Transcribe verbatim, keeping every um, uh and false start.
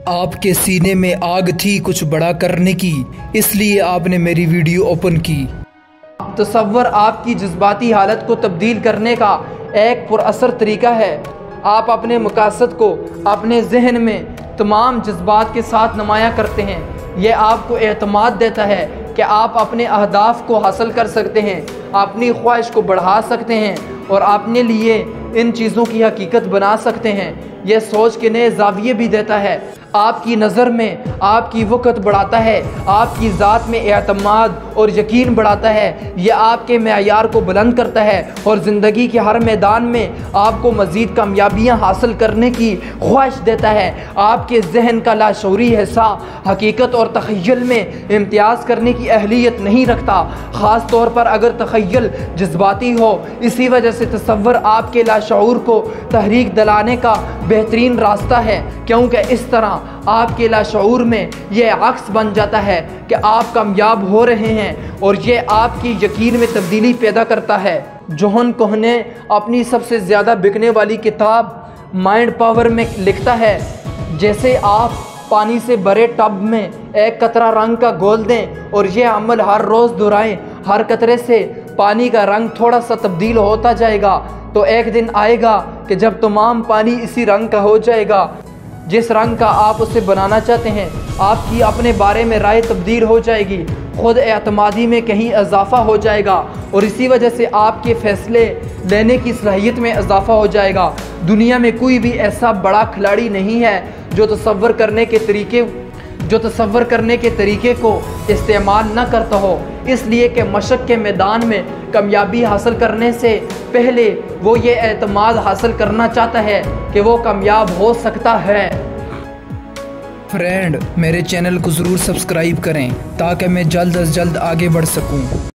आपके सीने में आग थी कुछ बड़ा करने की, इसलिए आपने मेरी वीडियो ओपन की। तसव्वुर आपकी जज्बाती हालत को तब्दील करने का एक पुरअसर तरीका है। आप अपने मकासद को अपने जहन में तमाम जज्बात के साथ नुमाया करते हैं। यह आपको एतमाद देता है कि आप अपने अहदाफ को हासिल कर सकते हैं, अपनी ख्वाहिश को बढ़ा सकते हैं और अपने लिए इन चीज़ों की हकीकत बना सकते हैं। यह सोच के नए ज़ाविये भी देता है, आपकी नज़र में आपकी वक़्त बढ़ाता है, आपकी ज़ात में एतमाद और यकीन बढ़ाता है। यह आपके मेयार को बुलंद करता है और ज़िंदगी के हर मैदान में आपको मज़ीद कामयाबियाँ हासिल करने की ख्वाहिश देता है। आपके जहन का लाशऊरी हिस्सा हकीकत और तख़य्युल में इम्तियाज़ करने की अहलियत नहीं रखता, ख़ास तौर पर अगर तख़य्युल जज्बाती हो। इसी वजह से तसव्वुर आपके लाशऊर को तहरीक दिलाने का बेहतरीन रास्ता है, क्योंकि इस तरह आपके लाशऊर में यह अक्स बन जाता है कि आप कामयाब हो रहे हैं और यह आपकी यकीन में तब्दीली पैदा करता है। जोहन कोह ने अपनी सबसे ज़्यादा बिकने वाली किताब माइंड पावर में लिखता है, जैसे आप पानी से भरे टब में एक कतरा रंग का घोल दें और यह अमल हर रोज़ दोहराएं, हर कतरे से पानी का रंग थोड़ा सा तब्दील होता जाएगा, तो एक दिन आएगा कि जब तमाम पानी इसी रंग का हो जाएगा जिस रंग का आप उसे बनाना चाहते हैं। आपकी अपने बारे में राय तब्दील हो जाएगी, खुद एतमादी में कहीं इजाफा हो जाएगा और इसी वजह से आपके फ़ैसले लेने की सलाहियत में इजाफा हो जाएगा। दुनिया में कोई भी ऐसा बड़ा खिलाड़ी नहीं है जो तसव्वुर करने के तरीके जो तसव्वुर करने के तरीके को इस्तेमाल न करता हो, इसलिए कि मशक़ के मैदान में कामयाबी हासिल करने से पहले वो ये एतमाद हासिल करना चाहता है कि वो कामयाब हो सकता है। फ्रेंड, मेरे चैनल को ज़रूर सब्सक्राइब करें ताकि मैं जल्द अज जल्द आगे बढ़ सकूं।